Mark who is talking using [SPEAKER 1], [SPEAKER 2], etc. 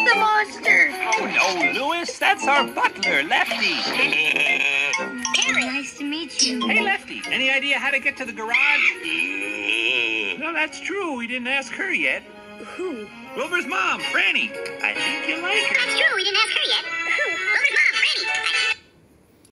[SPEAKER 1] the monster.
[SPEAKER 2] Oh, no, Louis. That's our butler, Lefty.
[SPEAKER 1] Parrot. Nice to meet you.
[SPEAKER 2] Hey, Lefty. Any idea how to get to the garage? No, that's true. We didn't ask her yet.
[SPEAKER 1] Who?
[SPEAKER 2] Wilbur's mom, Franny. I think you like her.
[SPEAKER 1] That's true. We didn't